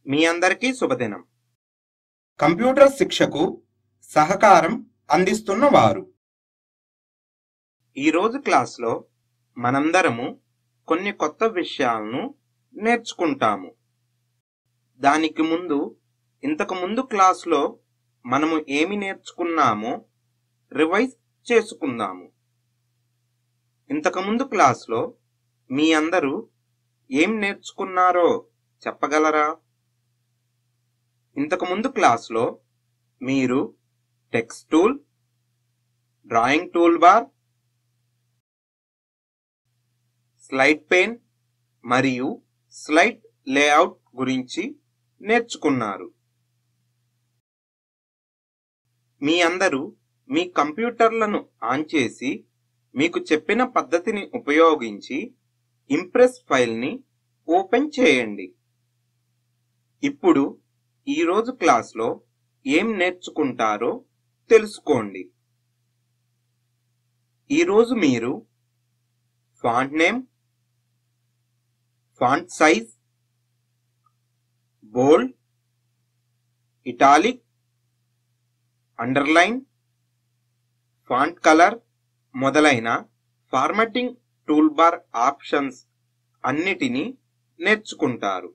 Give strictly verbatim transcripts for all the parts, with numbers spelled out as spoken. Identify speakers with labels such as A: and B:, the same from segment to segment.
A: మీ అందరికీ శుభదినం.
B: కంప్యూటర్ శిక్షకు సహకారం అందిస్తున్న వారు
A: ఈరోజు క్లాస్లో మనందరము కొన్ని కొత్త విషయాలను నేర్చుకుంటాము. దానికి ముందు ఇంతకు ముందు క్లాస్లో మనము ఏమి నేర్చుకున్నామో రివైజ్ చేసుకుందాము. ఇంతకుముందు క్లాస్లో మీ అందరూ ఏం నేర్చుకున్నారో చెప్పగలరా? ఇంతకుముందు క్లాస్లో మీరు text tool, drawing tool bar, slide pane మరియు స్లైడ్ లేఅవుట్ గురించి నేర్చుకున్నారు. మీ అందరూ మీ కంప్యూటర్లను ఆన్ చేసి మీకు చెప్పిన పద్ధతిని ఉపయోగించి ఇంప్రెస్ ఫైల్ని ఓపెన్ చేయండి. ఇప్పుడు ఈరోజు క్లాస్లో ఏం నేర్చుకుంటారో తెలుసుకోండి. ఈరోజు మీరు font name, font size, bold, italic, underline, font colour మొదలైన ఫార్మాటింగ్ టూల్బార్ ఆప్షన్స్ అన్నిటినీ నేర్చుకుంటారు.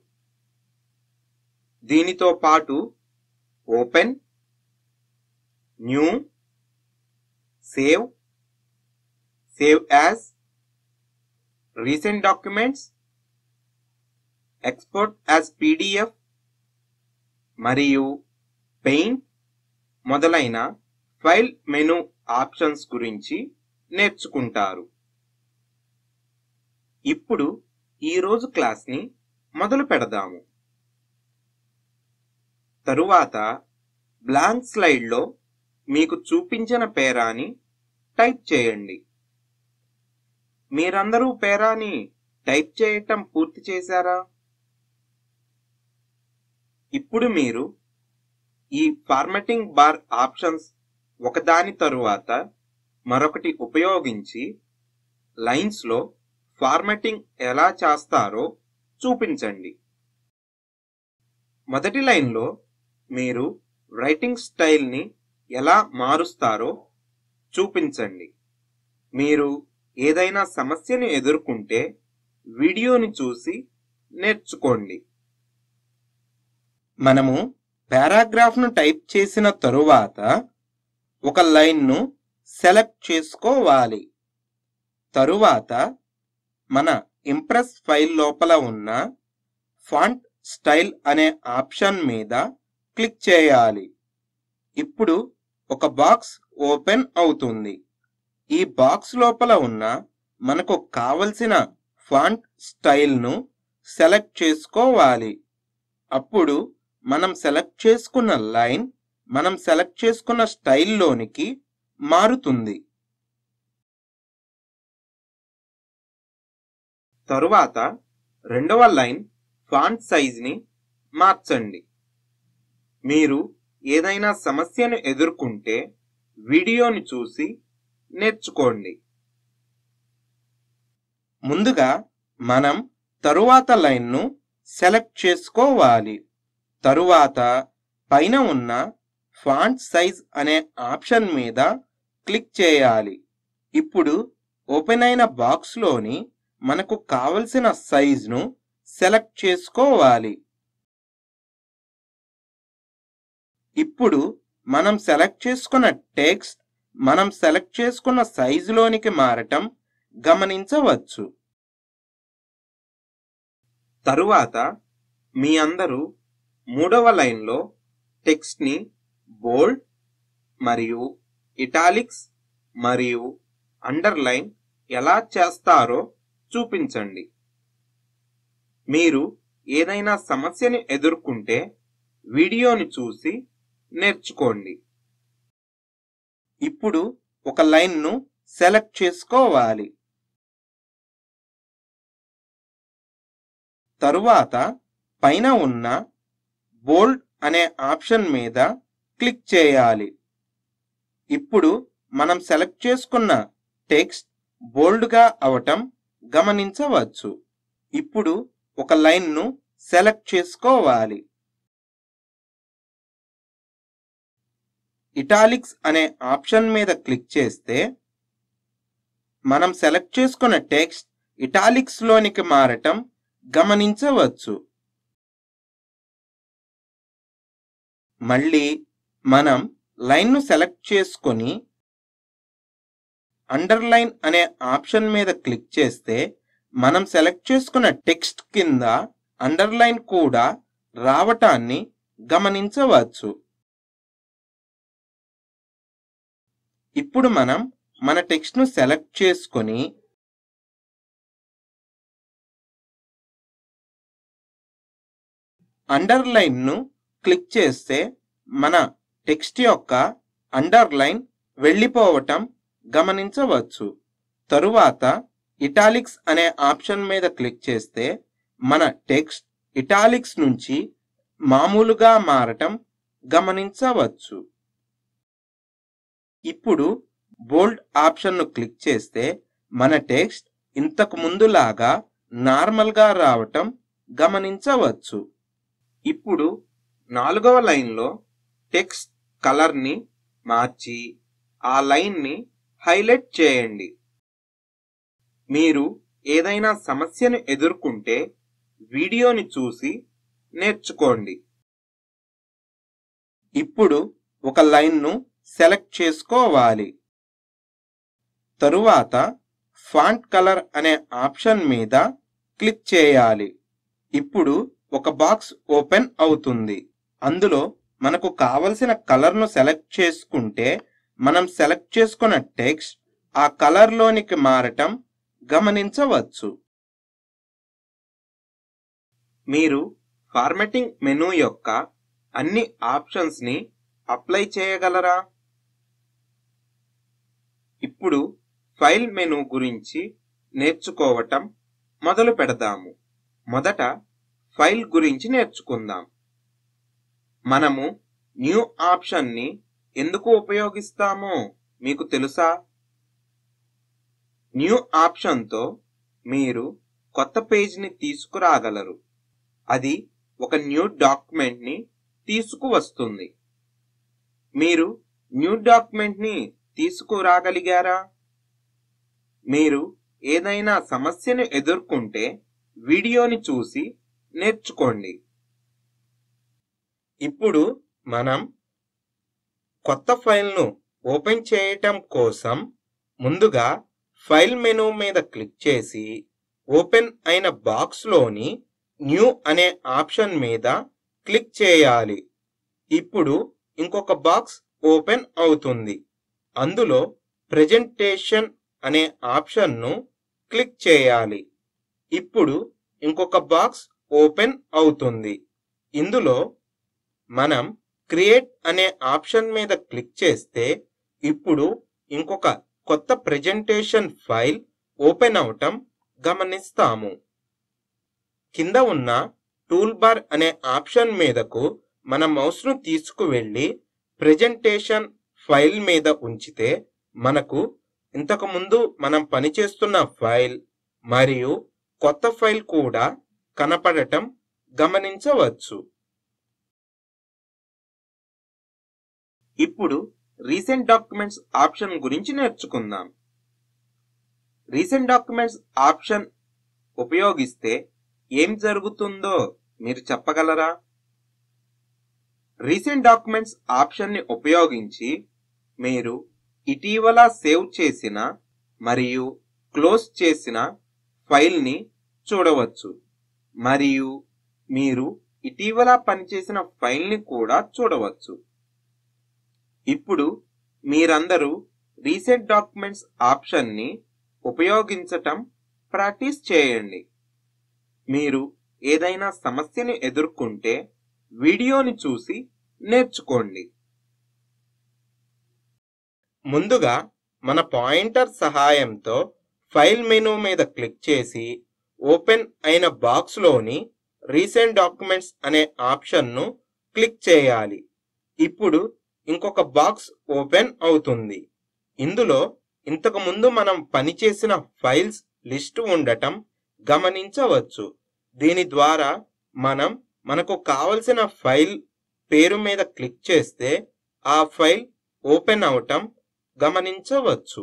A: దీనితో పాటు open, new, save, save as, recent documents, export as PDF మరియు పెయింట్ మొదలైన ఫైల్ మెనూ ఆప్షన్స్ గురించి నేర్చుకుంటారు. ఇప్పుడు ఈరోజు క్లాస్ని మొదలు పెడదాము. తరువాత బ్లాంక్ స్లైడ్లో మీకు చూపించిన పేరాని టైప్ చేయండి. మీరందరూ పేరాని టైప్ చేయటం పూర్తి చేశారా? ఇప్పుడు మీరు ఈ ఫార్మాటింగ్ బార్ ఆప్షన్స్ ఒకదాని తరువాత మరొకటి ఉపయోగించి లైన్స్లో ఫార్మాటింగ్ ఎలా చేస్తారో చూపించండి. మొదటి లైన్లో మీరు రైటింగ్ స్టైల్ని ఎలా మారుస్తారో చూపించండి. మీరు ఏదైనా సమస్యను ఎదుర్కొంటే వీడియోని చూసి నేర్చుకోండి.
B: మనము పారాగ్రాఫ్ను టైప్ చేసిన తరువాత ఒక లైన్ను సెలెక్ట్ చేసుకోవాలి. తరువాత మన ఇంప్రెస్ ఫైల్ లోపల ఉన్న ఫాంట్ స్టైల్ అనే ఆప్షన్ మీద క్లిక్ చేయాలి. ఇప్పుడు ఒక బాక్స్ ఓపెన్ అవుతుంది. ఈ బాక్స్ లోపల ఉన్న మనకు కావలసిన ఫాంట్ స్టైల్ను సెలెక్ట్ చేసుకోవాలి. అప్పుడు మనం సెలెక్ట్ చేసుకున్న లైన్ మనం సెలెక్ట్ చేసుకున్న స్టైల్లోనికి మారుతుంది.
A: తరువాత రెండవ లైన్ ఫాంట్ సైజ్ని మార్చండి. మీరు ఏదైనా సమస్యను ఎదుర్కొంటే వీడియోని చూసి నేర్చుకోండి.
B: ముందుగా మనం తరువాత లైన్ను సెలెక్ట్ చేసుకోవాలి. తరువాత పైన ఉన్న ఫాంట్ సైజ్ అనే ఆప్షన్ మీద క్లిక్ చేయాలి. ఇప్పుడు ఓపెన్ అయిన బాక్స్లోని మనకు కావలసిన సైజ్ను సెలెక్ట్ చేసుకోవాలి. ఇప్పుడు మనం సెలెక్ట్ చేసుకున్న టెక్స్ట్ మనం సెలెక్ట్ చేసుకున్న సైజులోనికి మారటం గమనించవచ్చు.
A: తరువాత మీ అందరూ మూడవ లైన్లో టెక్స్ట్ని బోల్డ్ మరియు ఇటాలిక్స్ మరియు అండర్లైన్ ఎలా చేస్తారో చూపించండి. మీరు ఏదైనా సమస్యని ఎదుర్కొంటే వీడియోని చూసి నేర్చుకోండి.
B: ఇప్పుడు ఒక లైన్ను సెలెక్ట్ చేసుకోవాలి. తరువాత పైన ఉన్న బోల్డ్ అనే ఆప్షన్ మీద క్లిక్ చేయాలి. ఇప్పుడు మనం సెలెక్ట్ చేసుకున్న టెక్స్ట్ బోల్డ్గా అవటం గమనించవచ్చు. ఇప్పుడు ఒక లైన్ను సెలెక్ట్ చేసుకోవాలి. ఇటాలిక్స్ అనే ఆప్షన్ మీద క్లిక్ చేస్తే మనం సెలెక్ట్ చేసుకున్న టెక్స్ట్ ఇటాలిక్స్ లోనికి మారటం గమనించవచ్చు. మళ్ళీ మనం లైన్ను సెలెక్ట్ చేసుకొని అండర్లైన్ అనే ఆప్షన్ మీద క్లిక్ చేస్తే మనం సెలెక్ట్ చేసుకున్న టెక్స్ట్ కింద అండర్లైన్ కూడా రావటాన్ని గమనించవచ్చు. ఇప్పుడు మనం మన టెక్స్ట్ను సెలెక్ట్ చేసుకొని అండర్లైన్ను క్లిక్ చేస్తే మన టెక్స్ట్ యొక్క అండర్లైన్ వెళ్ళిపోవటం గమనించవచ్చు. తరువాత ఇటాలిక్స్ అనే ఆప్షన్ మీద క్లిక్ చేస్తే మన టెక్స్ట్ ఇటాలిక్స్ నుంచి మామూలుగా మారటం గమనించవచ్చు. ఇప్పుడు బోల్డ్ ఆప్షన్ను క్లిక్ చేస్తే మన టెక్స్ట్ ఇంతకు ముందులాగా నార్మల్గా రావటం గమనించవచ్చు.
A: ఇప్పుడు నాలుగవ లైన్లో టెక్స్ట్ కలర్ని మార్చి ఆ లైన్ని హైలైట్ చేయండి. మీరు ఏదైనా సమస్యను ఎదుర్కొంటే వీడియోని చూసి నేర్చుకోండి.
B: ఇప్పుడు ఒక లైన్ను సెలెక్ట్ చేసుకోవాలి. తరువాత ఫాంట్ కలర్ అనే ఆప్షన్ మీద క్లిక్ చేయాలి. ఇప్పుడు ఒక బాక్స్ ఓపెన్ అవుతుంది. అందులో మనకు కావలసిన కలర్ను సెలెక్ట్ చేసుకుంటే మనం సెలెక్ట్ చేసుకున్న టెక్స్ట్ ఆ కలర్లోనికి మారటం గమనించవచ్చు.
A: మీరు ఫార్మాటింగ్ మెనూ యొక్క అన్ని ఆప్షన్స్ని అప్లై చేయగలరా? ఇప్పుడు ఫైల్ మెనూ గురించి నేర్చుకోవటం మొదలు పెడదాము. మొదట ఫైల్ గురించి నేర్చుకుందాం. మనము న్యూ ఆప్షన్ని ఎందుకు ఉపయోగిస్తామో మీకు తెలుసా? న్యూ ఆప్షన్తో మీరు కొత్త పేజీని తీసుకురాగలరు. అది ఒక న్యూ డాక్యుమెంట్ని తీసుకువస్తుంది. మీరు న్యూ డాక్యుమెంట్ని తీసుకురాగలిగారా? మీరు ఏదైనా సమస్యను ఎదుర్కొంటే వీడియోని చూసి నేర్చుకోండి.
B: ఇప్పుడు మనం కొత్త ఫైల్ను ఓపెన్ చేయటం కోసం ముందుగా ఫైల్ మెనూ మీద క్లిక్ చేసి ఓపెన్ అయిన బాక్స్లోని న్యూ అనే ఆప్షన్ మీద క్లిక్ చేయాలి. ఇప్పుడు ఇంకొక బాక్స్ ఓపెన్ అవుతుంది. అందులో ప్రెజెంటేషన్ అనే ఆప్షన్ను క్లిక్ చేయాలి. ఇప్పుడు ఇంకొక బాక్స్ ఓపెన్ అవుతుంది. ఇందులో మనం క్రియేట్ అనే ఆప్షన్ మీద క్లిక్ చేస్తే ఇప్పుడు ఇంకొక కొత్త ప్రెజెంటేషన్ ఫైల్ ఓపెన్ అవటం గమనిస్తాము. కింద ఉన్న టూల్ బార్ అనే ఆప్షన్ మీదకు మన మౌస్ను తీసుకువెళ్ళి ప్రెజెంటేషన్ ఫైల్ మీద ఉంచితే మనకు ఇంతకు ముందు మనం పనిచేస్తున్న ఫైల్ మరియు కొత్త ఫైల్ కూడా కనపడటం గమనించవచ్చు.
A: ఇప్పుడు రీసెంట్ డాక్యుమెంట్స్ ఆప్షన్ గురించి నేర్చుకుందాం. రీసెంట్ డాక్యుమెంట్స్ ఆప్షన్ ఉపయోగిస్తే ఏం జరుగుతుందో మీరు చెప్పగలరా? రీసెంట్ డాక్యుమెంట్స్ ఆప్షన్ని ఉపయోగించి మీరు ఇటీవల సేవ్ చేసిన మరియు క్లోజ్ చేసిన ఫైల్ని చూడవచ్చు మరియు మీరు ఇటీవల పనిచేసిన ఫైల్ని కూడా చూడవచ్చు. ఇప్పుడు మీరందరూ రీసెంట్ డాక్యుమెంట్స్ ఆప్షన్ని ఉపయోగించటం ప్రాక్టీస్ చేయండి. మీరు ఏదైనా సమస్యను ఎదుర్కొంటే వీడియోని చూసి నేర్చుకోండి.
B: ముందుగా మన పాయింటర్ సహాయంతో ఫైల్ మెనూ మీద క్లిక్ చేసి ఓపెన్ అయిన బాక్స్లోని రీసెంట్ డాక్యుమెంట్స్ అనే ఆప్షన్ను క్లిక్ చేయాలి. ఇప్పుడు ఇంకొక బాక్స్ ఓపెన్ అవుతుంది. ఇందులో ఇంతకు ముందు మనం పనిచేసిన ఫైల్స్ లిస్టు ఉండటం గమనించవచ్చు. దీని ద్వారా మనం మనకు కావలసిన ఫైల్ పేరు మీద క్లిక్ చేస్తే ఆ ఫైల్ ఓపెన్ అవటం గమనించవచ్చు.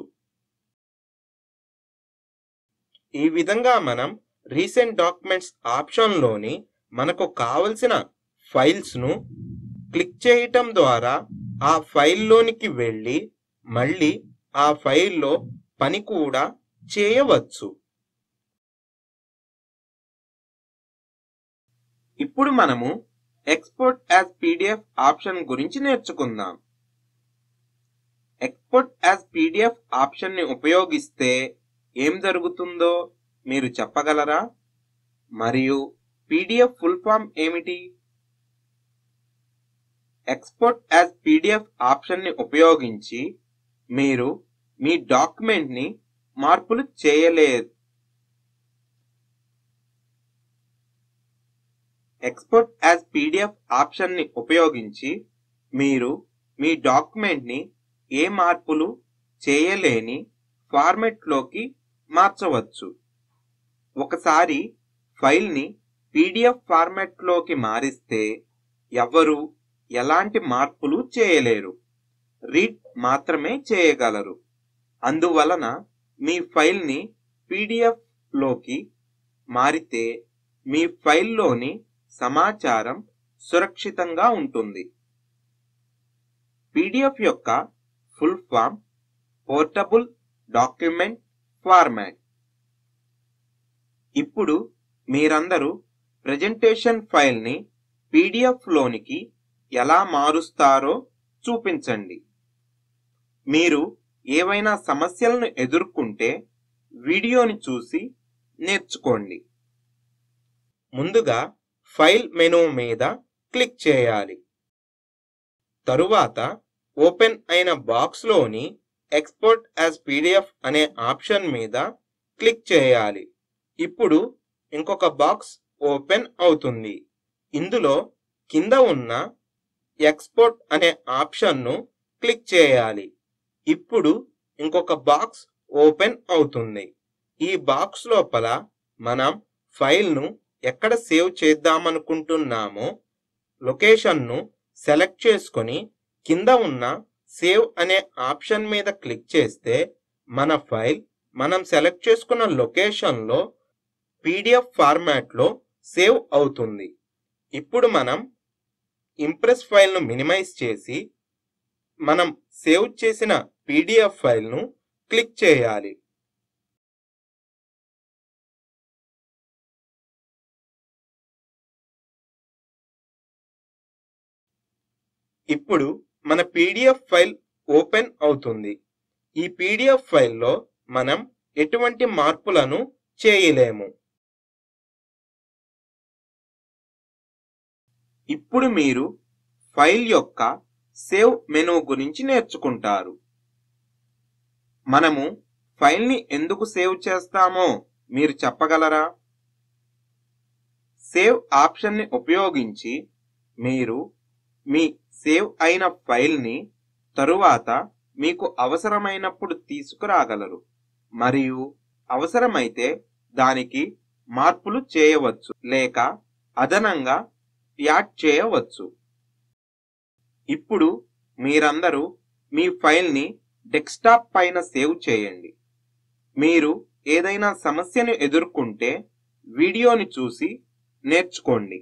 B: ఈ విధంగా మనం రీసెంట్ డాక్యుమెంట్స్ ఆప్షన్లోని మనకు కావలసిన ఫైల్స్ను క్లిక్ చేయటం ద్వారా ఆ ఫైల్లోనికి వెళ్ళి మళ్ళీ ఆ ఫైల్లో పని కూడా చేయవచ్చు.
A: ఇప్పుడు మనము ఎక్స్పోర్ట్ యాజ్ పీడిఎఫ్ ఆప్షన్ గురించి నేర్చుకుందాం. ఎక్స్పోర్ట్ యాజ్ పీడిఎఫ్ ఆప్షన్ ని ఉపయోగిస్తే ఏం జరుగుతుందో మీరు చెప్పగలరా? మరియు పీడిఎఫ్ ఫుల్ ఫామ్ ఏమిటి? ఎక్స్పోర్ట్ యాజ్ పీడిఎఫ్ ఆప్షన్ ని ఉపయోగించి మీరు మీ డాక్యుమెంట్ ని మార్పులు చేయలేరు. ఎక్స్పోర్ట్ యాజ్ పీడిఎఫ్ ఆప్షన్ ని ఉపయోగించి మీరు మీ డాక్యుమెంట్ ని ఏ మార్పులు చేయలేని ఫార్మెట్ లోకి మార్చవచ్చు. ఒకసారి ఫైల్ ని పీడిఎఫ్ ఫార్మెట్ లోకి మారిస్తే ఎవరు ఎలాంటి మార్పులు చేయలేరు, రీడ్ మాత్రమే చేయగలరు. అందువలన మీ ఫైల్ ని పీడిఎఫ్ లోకి మారితే మీ ఫైల్లోని సమాచారం సురక్షితంగా ఉంటుంది. పీడిఎఫ్ యొక్క full form portable document format. ఇప్పుడు మీరందరూ ప్రెజెంటేషన్ ఫైల్ ని పీడిఎఫ్ లోనికి ఎలా మారుస్తారో చూపించండి. మీరు ఏవైనా సమస్యలను ఎదుర్కొంటే వీడియోని చూసి నేర్చుకోండి. ముందుగా ఫైల్ మెనూ మీద క్లిక్ చేయాలి. తరువాత ఓపెన్ అయిన బాక్స్లోని ఎక్స్పోర్ట్ యాజ్ పీడిఎఫ్ అనే ఆప్షన్ మీద క్లిక్ చేయాలి. ఇప్పుడు ఇంకొక బాక్స్ ఓపెన్ అవుతుంది. ఇందులో కింద ఉన్న ఎక్స్పోర్ట్ అనే ఆప్షన్ను క్లిక్ చేయాలి. ఇప్పుడు ఇంకొక బాక్స్ ఓపెన్ అవుతుంది. ఈ బాక్స్ లోపల మనం ఫైల్ను ఎక్కడ సేవ్ చేద్దామనుకుంటున్నామో లొకేషన్ను సెలెక్ట్ చేసుకొని కింద ఉన్న సేవ్ అనే ఆప్షన్ మీద క్లిక్ చేస్తే మన ఫైల్ మనం సెలెక్ట్ చేసుకున్న లొకేషన్లో పీడిఎఫ్ ఫార్మాట్లో సేవ్ అవుతుంది. ఇప్పుడు మనం ఇంప్రెస్ ఫైల్ను మినిమైజ్ చేసి మనం సేవ్ చేసిన పీడిఎఫ్ ఫైల్ను క్లిక్ చేయాలి. ఇప్పుడు మన పీడిఎఫ్ ఫైల్ ఓపెన్ అవుతుంది. ఈ పీడిఎఫ్ ఫైల్లో మనం ఎటువంటి మార్పులను చేయలేము. ఇప్పుడు మీరు ఫైల్ యొక్క సేవ్ మెనూ గురించి నేర్చుకుంటారు. మనము ఫైల్ని ఎందుకు సేవ్ చేస్తామో మీరు చెప్పగలరా? సేవ్ ఆప్షన్ని ఉపయోగించి మీరు మీ సేవ్ అయిన ఫైల్ని తరువాత మీకు అవసరమైనప్పుడు తీసుకురాగలరు మరియు అవసరమైతే దానికి మార్పులు చేయవచ్చు లేక అదనంగా యాడ్ చేయవచ్చు. ఇప్పుడు మీరందరూ మీ ఫైల్ని డెస్క్టాప్ పైన సేవ్ చేయండి. మీరు ఏదైనా సమస్యను ఎదుర్కొంటే వీడియోని చూసి నేర్చుకోండి.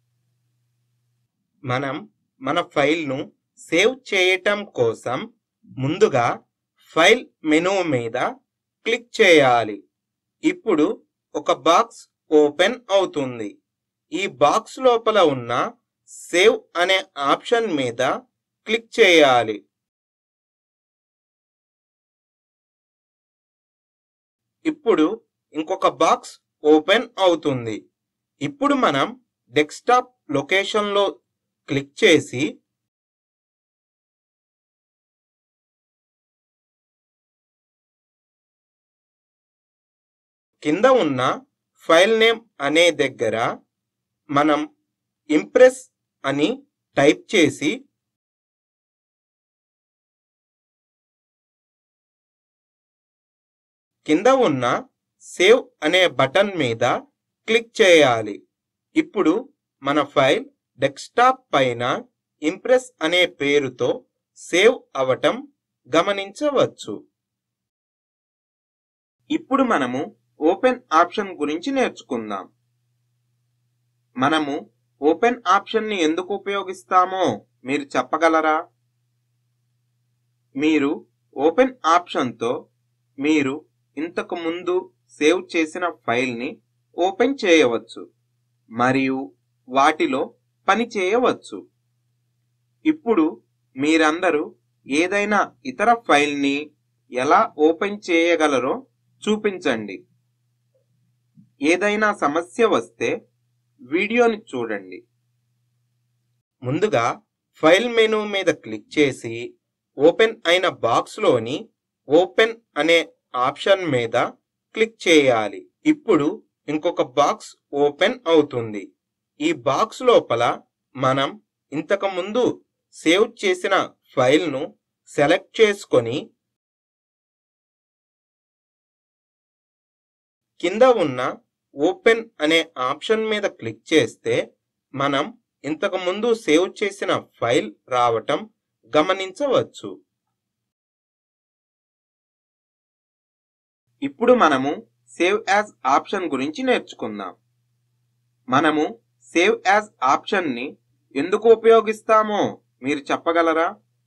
B: మనం మన ఫైల్ను సేవ్ చేయటం కోసం ముందుగా ఫైల్ మెనూ మీద క్లిక్ చేయాలి. ఇప్పుడు ఒక బాక్స్ ఓపెన్ అవుతుంది. ఈ బాక్స్ లోపల ఉన్న సేవ్ అనే ఆప్షన్ మీద క్లిక్ చేయాలి. ఇప్పుడు ఇంకొక బాక్స్ ఓపెన్ అవుతుంది. ఇప్పుడు మనం డెస్క్టాప్ లొకేషన్లో క్లిక్ చేసి కింద ఉన్న ఫైల్ నేమ్ అనే దగ్గర మనం ఇంప్రెస్ అని టైప్ చేసి కింద ఉన్న సేవ్ అనే బటన్ మీద క్లిక్ చేయాలి. ఇప్పుడు మన ఫైల్ డెస్క్టాప్ పైన ఇంప్రెస్ అనే పేరుతో సేవ్ అవటం గమనించవచ్చు.
A: ఇప్పుడు మనము ఓపెన్ ఆప్షన్ గురించి నేర్చుకుందాం. మనము ఓపెన్ ఆప్షన్ని ఎందుకు ఉపయోగిస్తామో మీరు చెప్పగలరా? మీరు ఓపెన్ ఆప్షన్తో మీరు ఇంతకు ముందు సేవ్ చేసిన ఫైల్ని ఓపెన్ చేయవచ్చు మరియు వాటిలో పని చేయవచ్చు. ఇప్పుడు మీరందరూ ఏదైనా ఇతర ఫైల్ని ఎలా ఓపెన్ చేయగలరో చూపించండి. ఏదైనా సమస్య వస్తే వీడియోని చూడండి.
B: ముందుగా ఫైల్ మెనూ మీద క్లిక్ చేసి ఓపెన్ అయిన బాక్స్లోని ఓపెన్ అనే ఆప్షన్ మీద క్లిక్ చేయాలి. ఇప్పుడు ఇంకొక బాక్స్ ఓపెన్ అవుతుంది. ఈ బాక్స్ లోపల మనం ఇంతకు ముందు సేవ్ చేసిన ఫైల్ను సెలెక్ట్ చేసుకొని కింద ఉన్న ఓపెన్ అనే ఆప్షన్ మీద క్లిక్ చేస్తే మనం ఇంతకు ముందు సేవ్ చేసిన ఫైల్ రావటం గమనించవచ్చు.
A: ఇప్పుడు మనము సేవ్ యాజ్ ఆప్షన్ గురించి నేర్చుకుందాం. మనము సేవ్ యాజ్ ఆప్షన్ని ఎందుకు ఉపయోగిస్తామో మీరు చెప్పగలరా?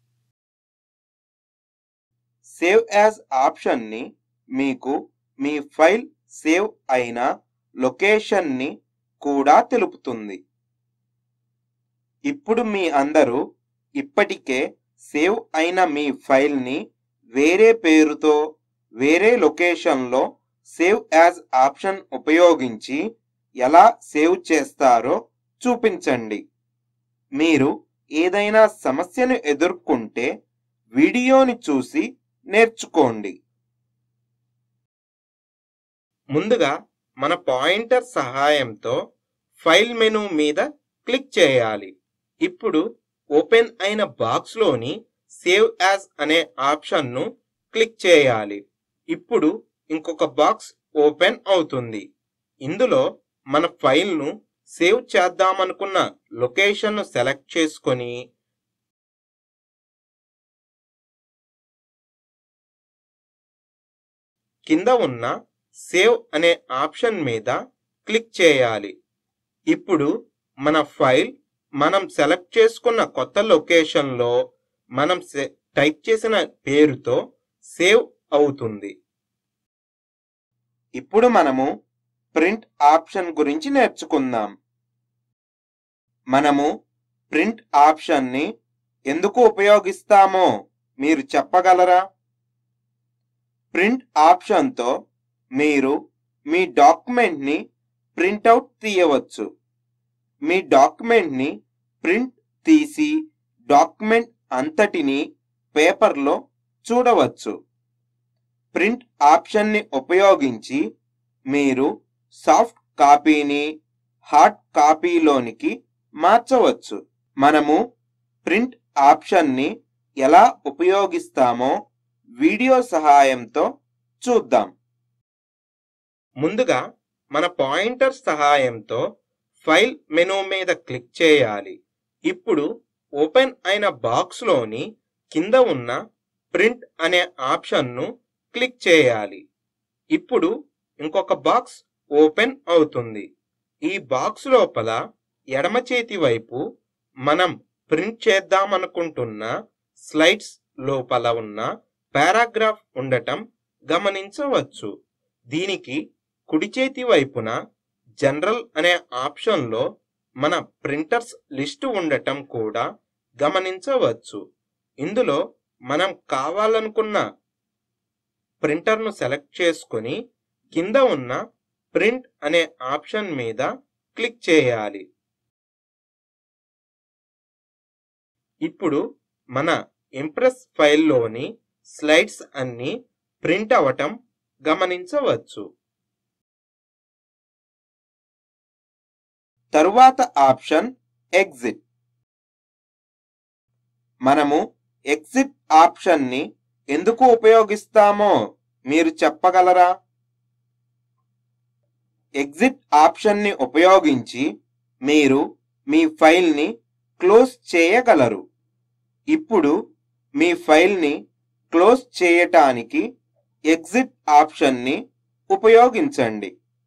B: సేవ్ యాజ్ ఆప్షన్ని మీకు మీ ఫైల్ సేవ్ అయిన లొకేషన్ని కూడా తెలుపుతుంది. ఇప్పుడు మీ అందరూ ఇప్పటికే సేవ్ అయిన మీ ఫైల్ని వేరే పేరుతో వేరే లొకేషన్లో సేవ్ యాజ్ ఆప్షన్ ఉపయోగించి ఎలా సేవ్ చేస్తారో చూపించండి. మీరు ఏదైనా సమస్యను ఎదుర్కొంటే వీడియోని చూసి నేర్చుకోండి. ముందుగా మన పాయింటర్ సహాయంతో ఫైల్ మెనూ మీద క్లిక్ చేయాలి. ఇప్పుడు ఓపెన్ అయిన బాక్స్లోని సేవ్ యాజ్ అనే ఆప్షన్ను క్లిక్ చేయాలి. ఇప్పుడు ఇంకొక బాక్స్ ఓపెన్ అవుతుంది. ఇందులో మన ఫైల్ను సేవ్ చేద్దామనుకున్న లొకేషన్ను సెలెక్ట్ చేసుకొని కింద ఉన్న సేవ్ అనే ఆప్షన్ మీద క్లిక్ చేయాలి. ఇప్పుడు మన ఫైల్ మనం సెలెక్ట్ చేసుకున్న కొత్త లొకేషన్లో మనం టైప్ చేసిన పేరుతో సేవ్ అవుతుంది.
A: ఇప్పుడు మనము ప్రింట్ ఆప్షన్ గురించి నేర్చుకుందాం. మనము ప్రింట్ ఆప్షన్ని ఎందుకు ఉపయోగిస్తామో మీరు చెప్పగలరా? ప్రింట్ ఆప్షన్తో మీరు మీ డాక్యుమెంట్ని ప్రింట్అవుట్ తీయవచ్చు. మీ డాక్యుమెంట్ని ప్రింట్ తీసి డాక్యుమెంట్ అంతటిని పేపర్లో చూడవచ్చు. ప్రింట్ ఆప్షన్ని ఉపయోగించి మీరు సాఫ్ట్ కాపీని హార్డ్ కాపీలోనికి మార్చవచ్చు. మనము ప్రింట్ ఆప్షన్ని ఎలా ఉపయోగిస్తామో వీడియో సహాయంతో చూద్దాం.
B: ముందుగా మన పాయింటర్ సహాయంతో ఫైల్ మెనూ మీద క్లిక్ చేయాలి. ఇప్పుడు ఓపెన్ అయిన బాక్స్లోని కింద ఉన్న ప్రింట్ అనే ఆప్షన్ను క్లిక్ చేయాలి. ఇప్పుడు ఇంకొక బాక్స్ ఓపెన్ అవుతుంది. ఈ బాక్స్ లోపల ఎడమ చేతి వైపు మనం ప్రింట్ చేద్దామనుకుంటున్న స్లైడ్స్ లోపల ఉన్న పారాగ్రాఫ్ ఉండటం గమనించవచ్చు. దీనికి కుడి చేతి వైపున జనరల్ అనే ఆప్షన్లో మన ప్రింటర్స్ లిస్టు ఉండటం కూడా గమనించవచ్చు. ఇందులో మనం కావాలనుకున్న ప్రింటర్ను సెలెక్ట్ చేసుకొని కింద ఉన్న ప్రింట్ అనే ఆప్షన్ మీద క్లిక్ చేయాలి. ఇప్పుడు మన ఇంప్రెస్ ఫైల్లోని స్లైడ్స్ అన్ని ప్రింట్ అవటం గమనించవచ్చు.
A: తరువాత ఆప్షన్ ఎగ్జిట్. మనము ఎగ్జిట్ ఆప్షన్ని ఎందుకు ఉపయోగిస్తామో మీరు చెప్పగలరా? ఎగ్జిట్ ఆప్షన్ని ఉపయోగించి మీరు మీ ఫైల్ని క్లోజ్ చేయగలరు. ఇప్పుడు
B: మీ ఫైల్ని క్లోజ్ చేయటానికి ఎగ్జిట్ ఆప్షన్ని ఉపయోగించండి.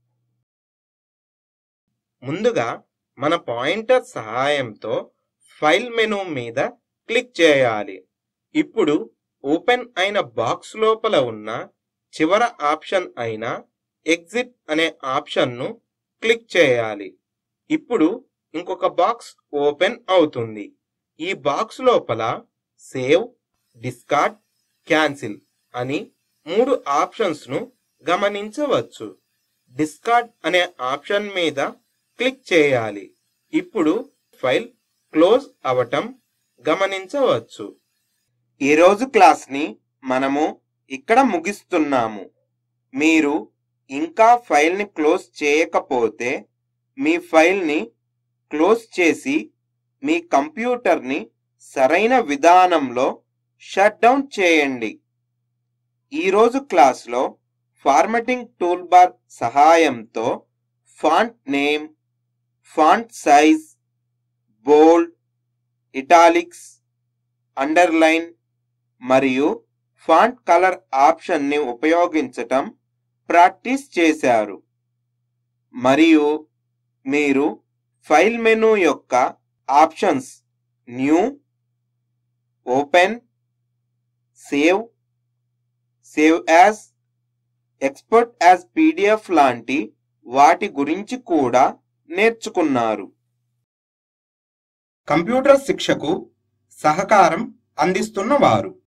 B: ముందుగా మన పాయింటర్ సహాయంతో ఫైల్ మెనూ మీద క్లిక్ చేయాలి. ఇప్పుడు ఓపెన్ అయిన బాక్స్ లోపల ఉన్న చివర ఆప్షన్ అయిన ఎగ్జిట్ అనే ఆప్షన్ను క్లిక్ చేయాలి. ఇప్పుడు ఇంకొక బాక్స్ ఓపెన్ అవుతుంది. ఈ బాక్స్ లోపల సేవ్, డిస్కార్డ్, క్యాన్సిల్ అని మూడు ఆప్షన్స్ను గమనించవచ్చు. డిస్కార్డ్ అనే ఆప్షన్ మీద క్లిక్ చేయాలి. ఇప్పుడు ఫైల్ క్లోజ్ అవటం గమనించవచ్చు. ఈరోజు క్లాస్ని మనము ఇక్కడ ముగిస్తున్నాము. మీరు ఇంకా ఫైల్ని క్లోజ్ చేయకపోతే మీ ఫైల్ని క్లోజ్ చేసి మీ కంప్యూటర్ని సరైన విధానంలో షట్ డౌన్ చేయండి. ఈరోజు క్లాస్లో ఫార్మాటింగ్ టూల్బార్ సహాయంతో font name, font size, bold, italics, underline మరియు ఫాంట్ కలర్ ఆప్షన్ని ఉపయోగించటం ప్రాక్టీస్ చేశారు. మరియు మీరు ఫైల్ మెనూ యొక్క options new, open, save, save as, export as PDF లాంటి వాటి గురించి కూడా నేర్చుకున్నారు. కంప్యూటర్ శిక్షకు సహకారం అందిస్తున్నవారు